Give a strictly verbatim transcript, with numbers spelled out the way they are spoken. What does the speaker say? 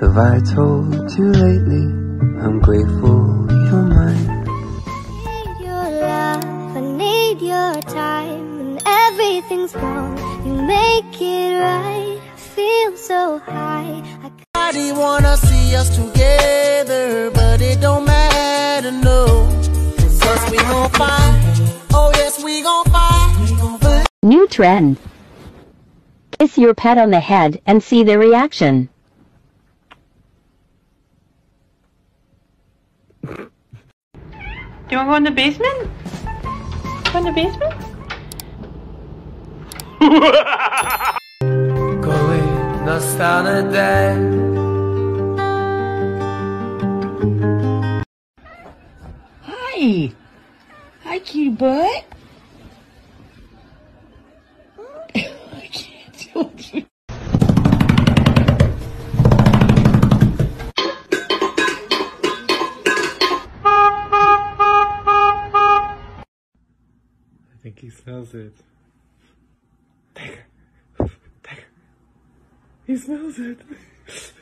have I told you lately? I'm grateful you're mine. I need your love, I need your time. When everything's wrong, you make it right. I feel so high. Nobody wanna see us together, but it don't matter, no. Cause we gon' fight. Oh yes, we gon' fight. We gon' fight. New trend. Kiss your pet on the head and see their reaction. Do you want to go in the basement? Go in the basement? Koły nastanę dzień. Hi. Hi, cutie butt. I can't do it. I think he smells it. Take it. Take it. He smells it.